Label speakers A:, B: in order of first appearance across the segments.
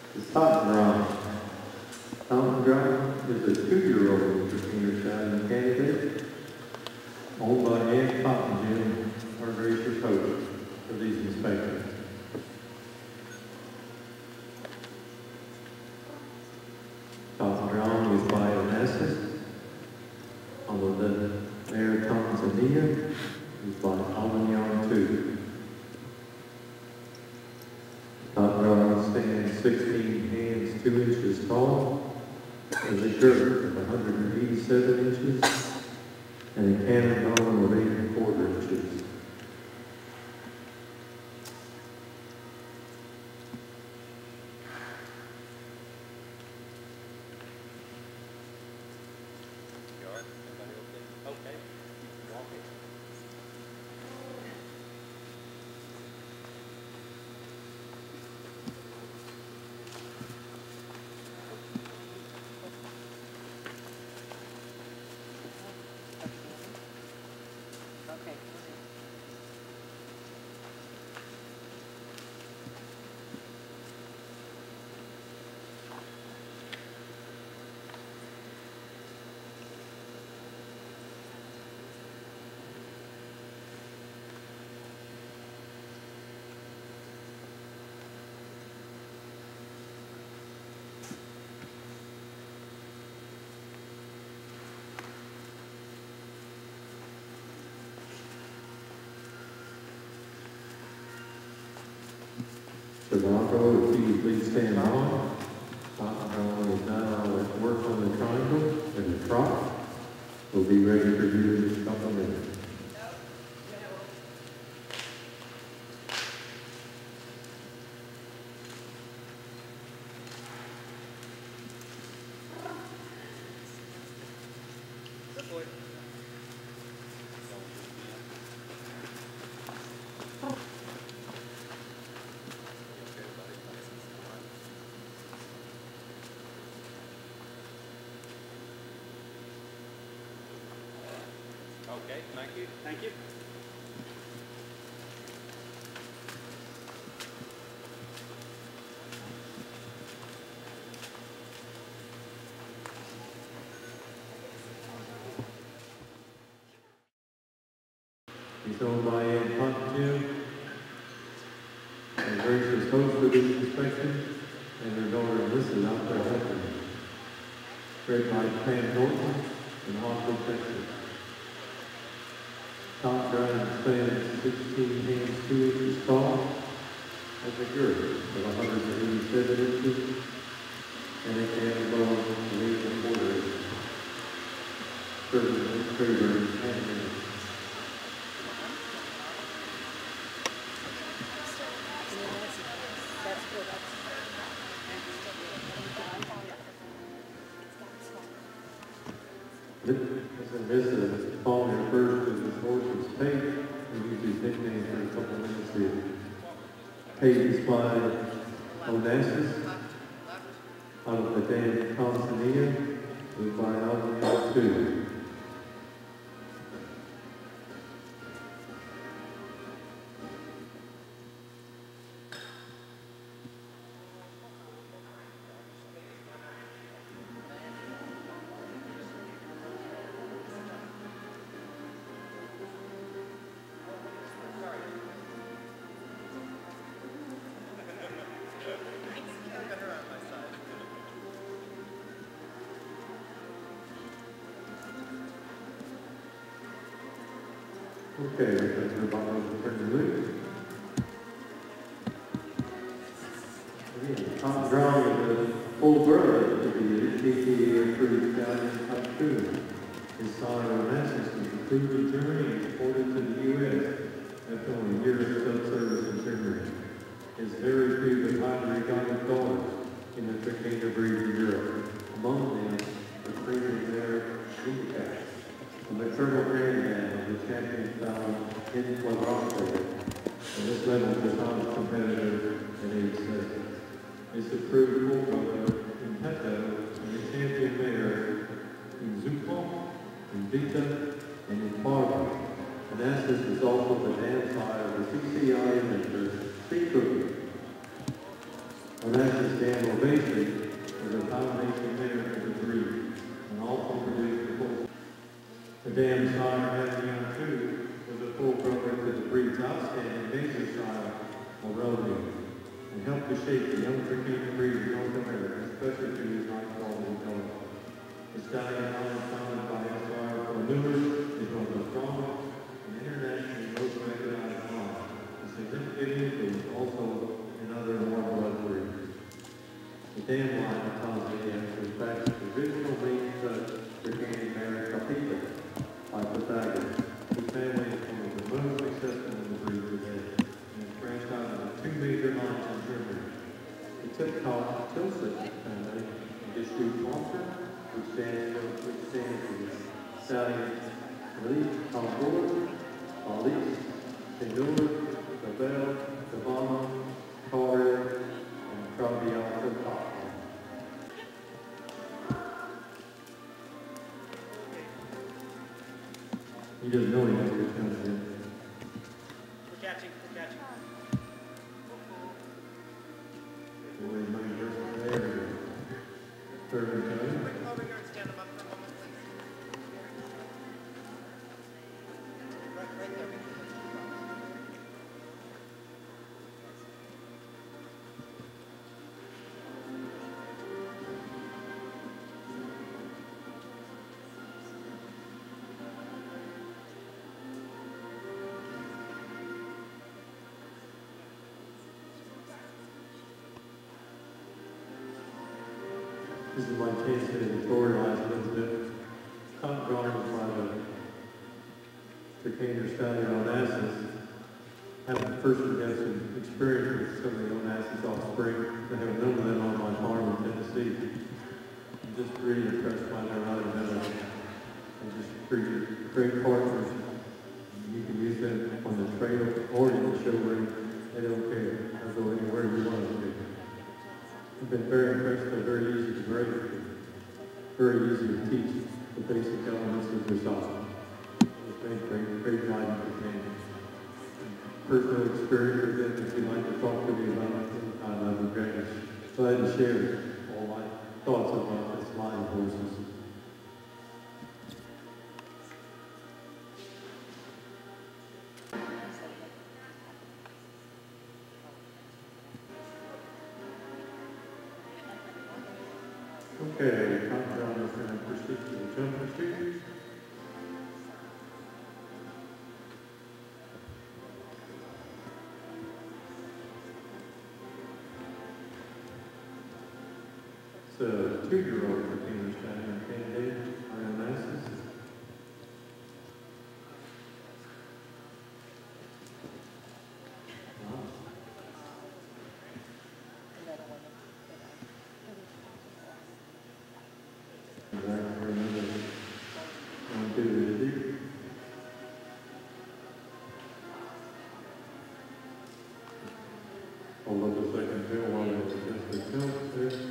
A: is Tatendrang. Tatendrang is a 2-year-old Trakehner Stallion candidate owned by Tatendrang, our racer coach for these inspections. Tatendrang is by Onassis. Although the Mare is by Almagnon 2. Tatendrang stands 16 hands 2 inches tall, has a girth of 187 inches, and a cannon bone of 8¼ inches. Bronco, if you please stand by. Tatendrang is now at work on the triangle and the trot. We'll be ready for you in just a couple of minutes.
B: Okay, thank you. Thank you.
A: He's owned by Tatendrang, and racers host for these inspections, and their daughter Melissa out there helping. Bred by Pam Norton in Austin, Texas. Tatendrang stands 16 hands 2 inches tall, has a girth of 187 inches, and a cannon bone of 8¼ inches. Serving this trailer in 10 minutes. This is Paul refers to this horse's pate. We use his nickname for a couple of minutes here. Pate is by Onassis, out of the Tanzania, is by Almagnon 2. Okay, because we're about to turn the loose. Again, Tatendrang is a full brother to the TTA-approved Stallion Type 2. His sire Onassis was approved in Germany and exported to the U.S. after only a year of sub-service in Germany. His very few but highly regarded daughters in the Trakehner breed in Europe. Among them, the premium Mare, the maternal granddad of the champion found in Equestrian, and this level is not as competitive at age 7. It's approved full brother in Petto and the champion mare in Zupo, in Vita, and in Barber. Onassis is also the dam sire of the CCI inventor, Sea Cookie. Onassis Dam Ovation was a combination mare for the breed and also produced a full. The dam sire Tatendrang too was a full brother to the breed's outstanding major sire, Mare, and helped to shape the young Trakehner breed in North America, especially to his high-quality color. The stallion line founded by S.R. Newers is one of the strongest and internationally most recognized lines. A significant influence also in other warm blood breeds. The dam line of Tanzania was back to the original main cut Trakehner Mare by Pythagoras, whose family is one of the most successful in the breed today, and has branched out into two major lines in Germany. The tip-top Tilsit family issued Monster, which stands for Stallion, Lee, Talbot, Alice, Tenor, Gabelle, Savannah, Carter, and Traviata Top. He doesn't know he has to come in.
B: We're catching. Stand them up for a moment, please. Right there.
A: This is my chance to editorialize a little bit. Tatendrang by the Trakehner Stallion Onassis. Having personally had some experience with some of the Onassis offspring, I have known them on my farm in Tennessee. I'm just really impressed by their reliability. They're just great partners. You can use them on the trail or in the show ring. They don't care. They'll go anywhere you want them to. I've been very impressed. They're very easy to grade, very easy to teach the basic elements of dressage. It's been great riding companions. Personal experience with them, if you'd like to talk to me about it, I'd be glad to share all my thoughts about this line of horses. Okay, Tatendrang is going to proceed to the jumping street. It's a 2-year-old Trakehner Stallion candidate by Onassis. Hold up a second tail while they adjust the tilt there.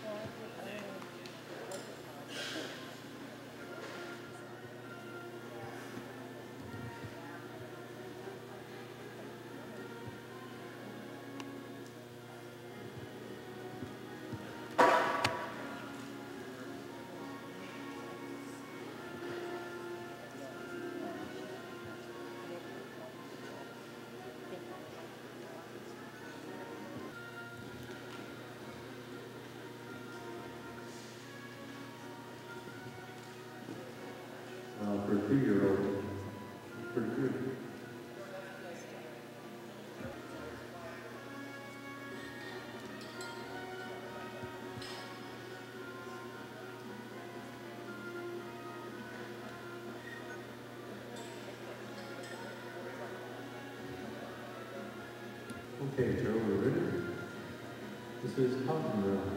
A: For a 2-year-old, pretty good. Okay, Joe, we're ready. This is Tatendrang.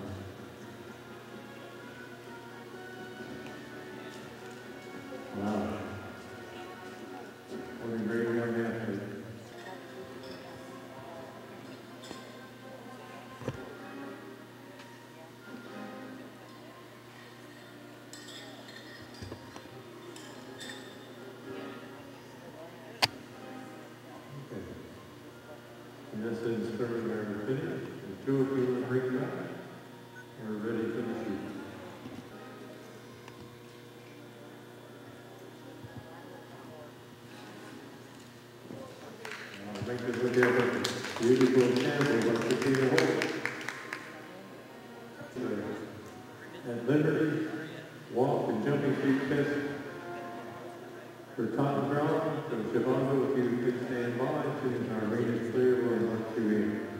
A: Wow. What a great young athlete. Okay. And this is Sterling Mare finished. And 2 of you ring back. We're ready for the shoot. Make this look at a beautiful example of the Trakehner horse. At Liberty, walk and jumping feet test for Tatendrang from Chicago. If you could stand by, as soon as our ring is clear, we'll let you in.